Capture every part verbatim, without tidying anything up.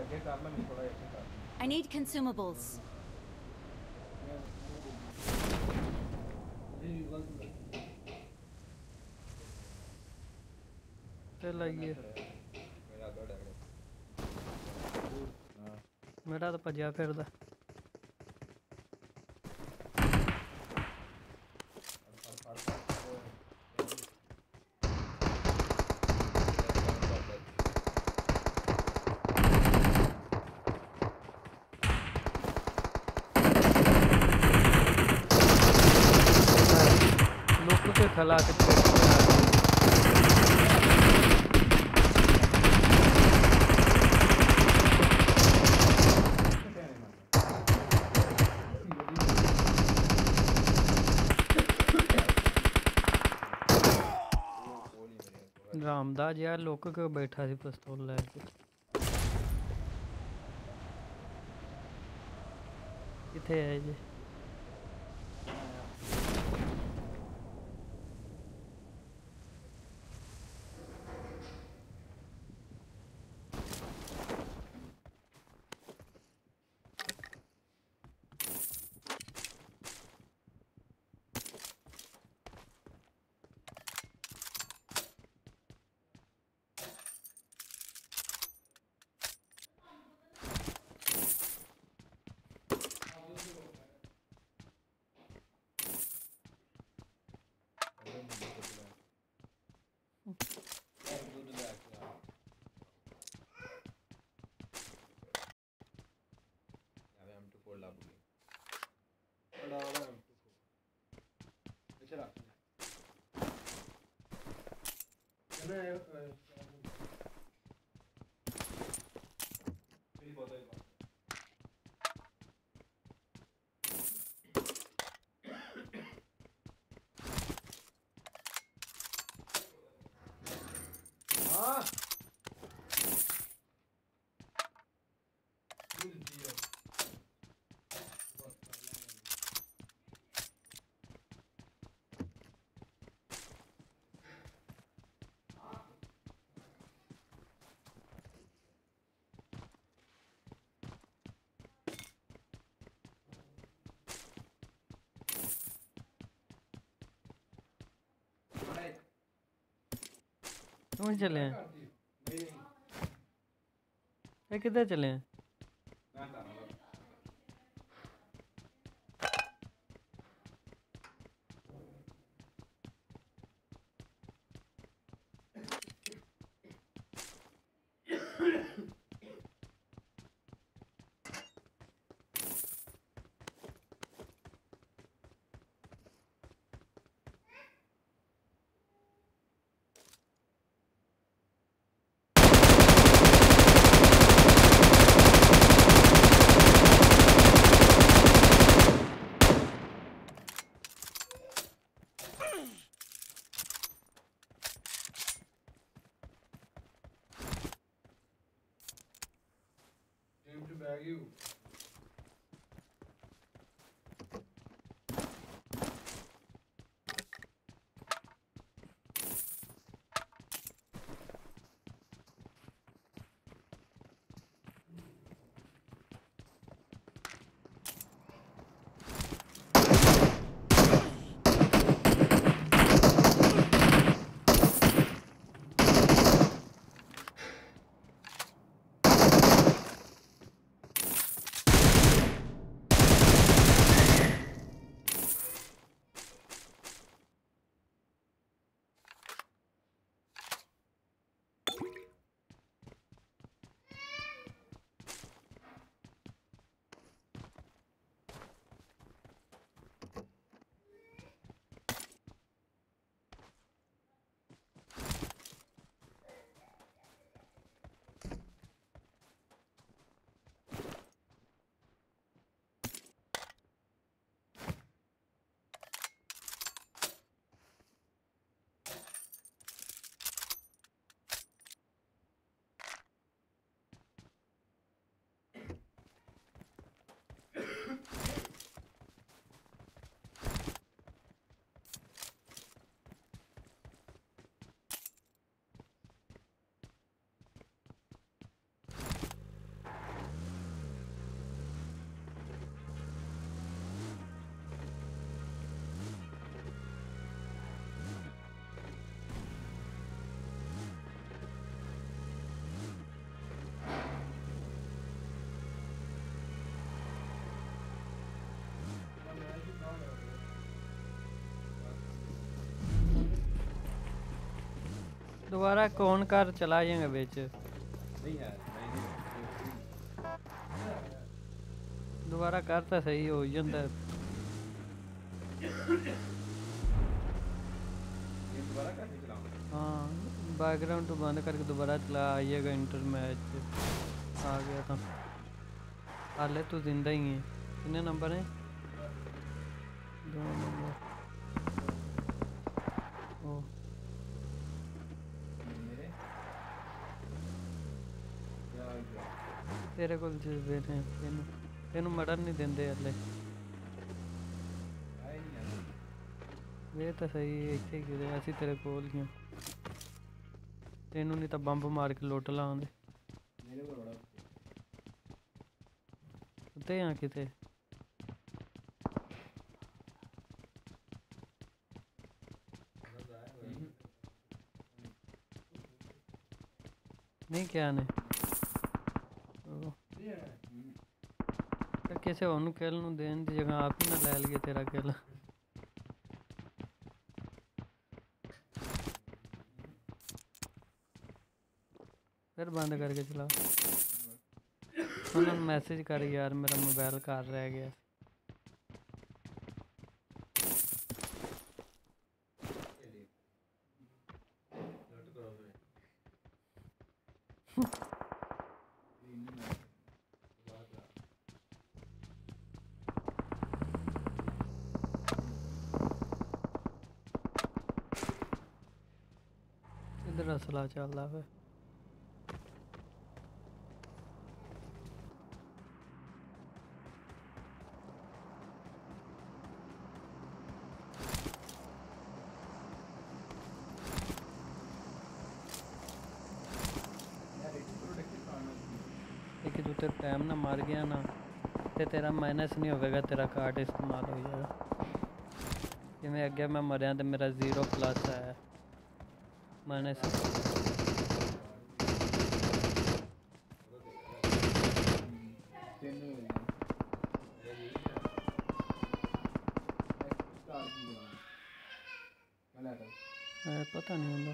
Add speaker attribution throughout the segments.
Speaker 1: I need consumables.
Speaker 2: चल आइए मेरा तो भज्या फिरदा लोग के खला के रामदा जी यार लोग के बैठा सी पिस्तौल लैके किथे है जी कौन चले हैं ये किधर चले हैं दोबारा कौन कर चला जाएगा बेच दोबारा कर तो सही हो जाता है। हाँ बैकग्राउंड तो बंद करके दोबारा चला आइएगा इंटर मैच आ गया था। हाले तो जिंदा ही है। कितने नंबर हैं? दो नंबर। ओ तेरे को जज्बे ने तेन तेन मरन नहीं देंदे हले वे तो सही इतने कि असी तेरे कोल ही तेनू नहीं तो बंब मार के लुट लांदे कुत्ते यहाँ किते नहीं क्या ने किसी और किल नूं देन दी जगह आप ही ना लै लिए तेरा किल फिर बंद करके चला उन्होंने मैसेज कर यार मेरा मोबाइल घर रह गया इधर असला चल रहा है लेकिन तू तेरा टाइम ना मार गया ना तो तेरा माइनस नहीं होगा तेरा कार्ड इस्तेमाल हो जाएगा कि मैं अगे मैं मरिया तो मेरा जीरो प्लस है माइनस पता नहीं होगा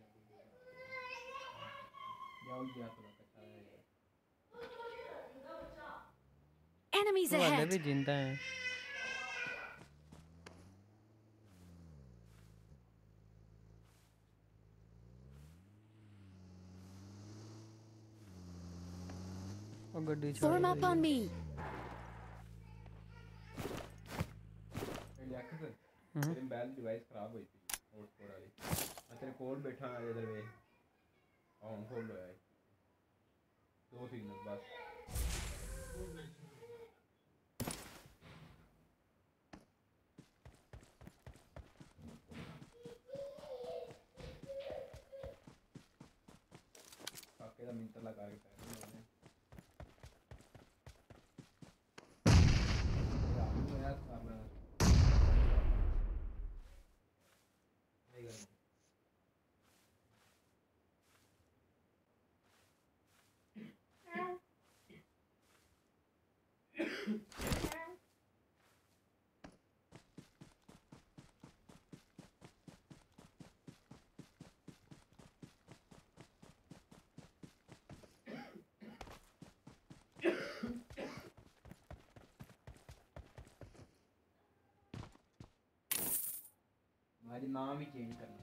Speaker 1: Enemies
Speaker 2: वाले
Speaker 1: ahead.
Speaker 2: भी जिंदा हैं और गड्डी
Speaker 1: Form up on me.
Speaker 3: तेरी मोबाइल डिवाइस खराब हुई थी हॉटस्पॉट वाली मैं तेरे कोल बैठा इधर वे ऑन होल्ड होया है दो सिग्नल बस काके दा मिंटर लगा के पैर में यार मैं सामने हमारी नाम ही चेंज करना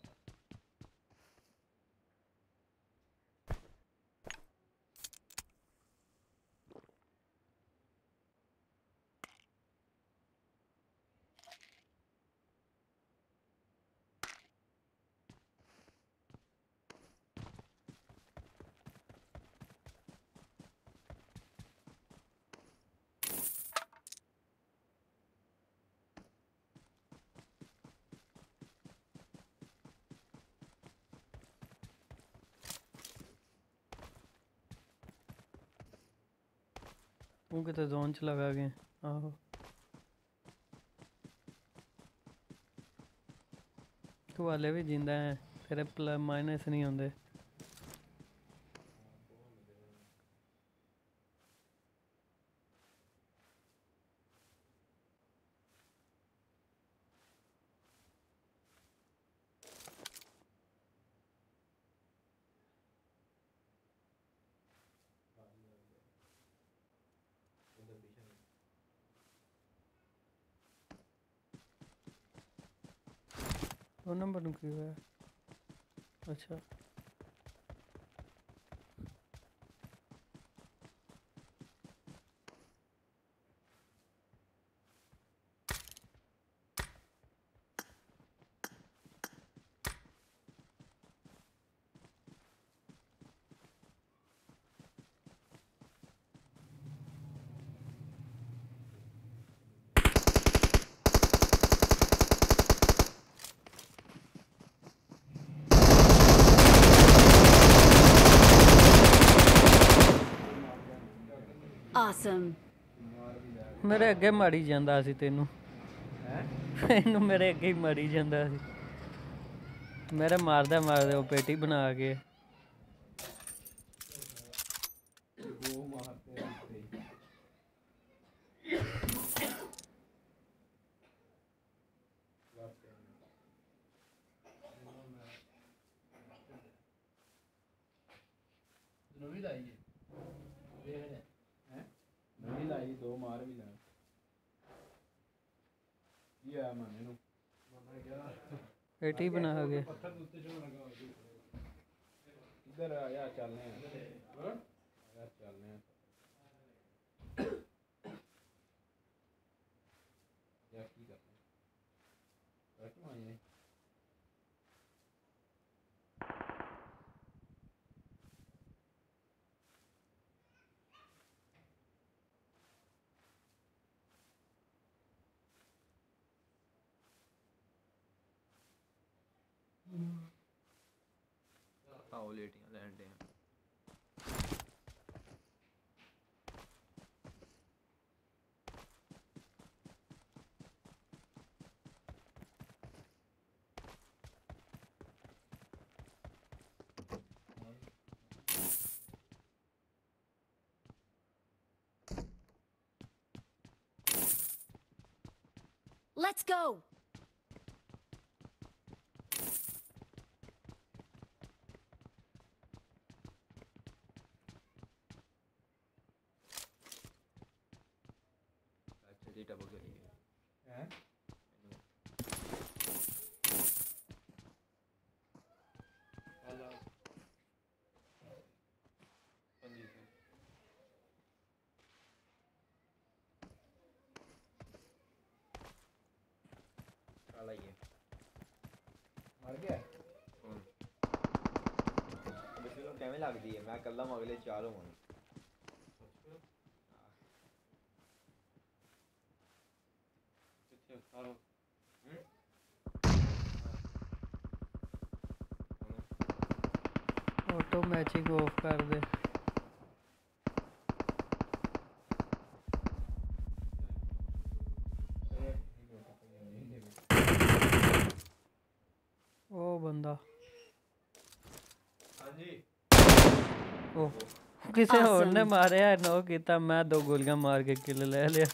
Speaker 2: तू कितने जोन च लगा गए आहो तू वाले भी जिंदा है तेरे प्लस माइनस नहीं होंगे दो नंबर ਨੂੰ ਕੀ ਹੋਇਆ ਅੱਛਾ
Speaker 1: Awesome.
Speaker 2: ਮੇਰੇ ਅੱਗੇ ਮਾਰੀ ਜਾਂਦਾ ਸੀ ਤੈਨੂੰ ਇਹਨੂੰ ਮੇਰੇ ਅੱਗੇ ਹੀ ਮਾਰੀ ਜਾਂਦਾ ਸੀ ਮੇਰੇ ਮਾਰਦਾ ਮਾਰਦਾ ਉਹ ਪੇਟੀ ਬਣਾ ਕੇ
Speaker 3: ਦੋ ਮਾਰਤੇ ਨਵੀਂ ਲਾਈ ਹੈ ਵੇਖ ਹੈ ਨਵੀਂ ਲਾਈ ਦੋ ਮਾਰ ਵੀ ਲੈਣ ਕੀ ਆ ਮਾਨੇ ਨੂੰ ਮਾਨਾ ਗਿਆ
Speaker 2: ਪੇਟੀ ਬਣਾ ਕੇ
Speaker 3: ਪੱਥਰ ਦੇ ਉੱਤੇ ਚੜਨ ਲੱਗਾ ਇੱਧਰ ਆ ਜਾ ਚੱਲਨੇ ਆ ਆ ਚੱਲਨੇ ਆ ਯਾ ਕੀ ਕਰਨਾ ਰੱਖ ਮਾਈ
Speaker 4: आओ लेटियां लैन डे
Speaker 1: Let's go.
Speaker 4: जी टपक गई
Speaker 3: है हेलो पंजी से
Speaker 4: काला ही है
Speaker 3: मर गया
Speaker 4: कौन बस लोग कैमे लग दी है मैं कल्ला अगले चार होंगे
Speaker 3: सारो
Speaker 2: ऑटो मैचिंग ऑफ कर दे ओ बंदा
Speaker 3: हाँ जी
Speaker 2: ओ किसी होर ने मारिया नो किया मैं दो गोलियां मार के किल ले लिया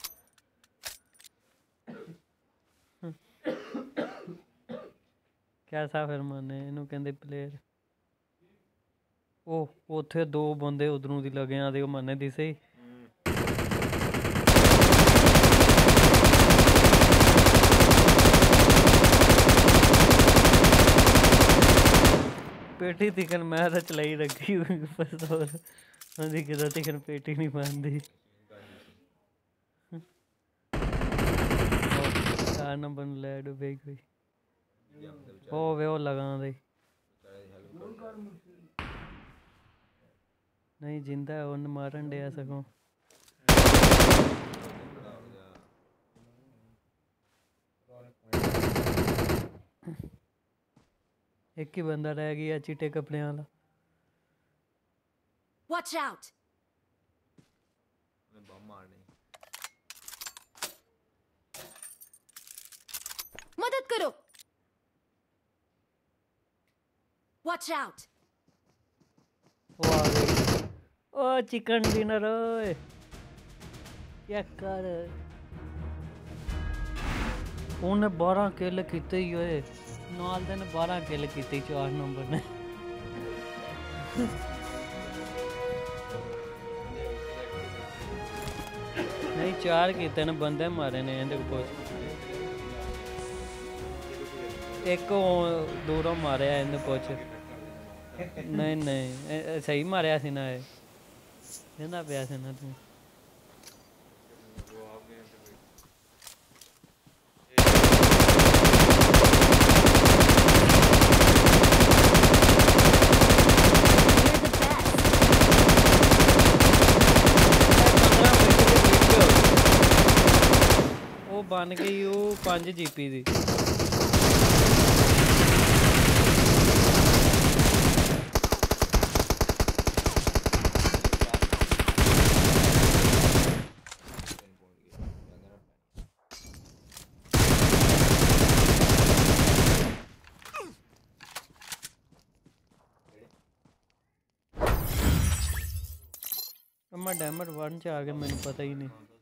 Speaker 2: कैसा फिर माने इनू कहते प्लेयर ਉਹ ਉੱਥੇ ਦੋ ਬੰਦੇ ਉਧਰੋਂ ਦੀ ਲੱਗੇ ਆ ਦੇ ਉਹ ਮੰਨੇ ਦੀ ਸਹੀ पेटी तिकन मैं तो चलाई रखी पिस्तौल ਉਹਦੀ ਕਿਦਾਂ ਤਿਕਨ पेटी नहीं मानती चार नंबर ਨੂੰ ਲੈ ਡੁੱਬੇ ਕੋਈ ਉਹ ਵੇ ਉਹ ਲਗਾ ਦੇ नहीं जिंदा है उन मारन डे सको एक ही बंदा रह गया चिट्टे कपड़े वाला
Speaker 1: Watch out.
Speaker 4: मैं बम मारने
Speaker 1: मदद करो. Watch out.
Speaker 2: वो आ गई ओ चिकन डिनर ओए क्या कर उन्हें बारह किल किते ही ओए नाल दे ने बारह किल किते चार नंबर ने नहीं चार किते ने बंदे मारे ने इहदे को पुछ एक ਉਹ ਦੂਰੋਂ ਮਾਰਿਆ ਇਹਨੂੰ ਪੁੱਛ ਨਹੀਂ ਨਹੀਂ ਇਹ- ਇਹ ਸਹੀ ਮਾਰਿਆ ਸੀ ਨਾ ਇਹ ਇਹਦਾ ਪਿਆ ਸੀ ਨਾ ਤੂੰ
Speaker 1: You're the best.
Speaker 2: ਉਹ ਬਣ ਗਈ ਉਹ ਪੰਜ ਜੀਪੀ ਦੀ ਮੈਂ ਡੈਮਟ ਵਨ ਚ ਆ ਗਿਆ ਮੈਨੂੰ ਪਤਾ ਹੀ ਨਹੀਂ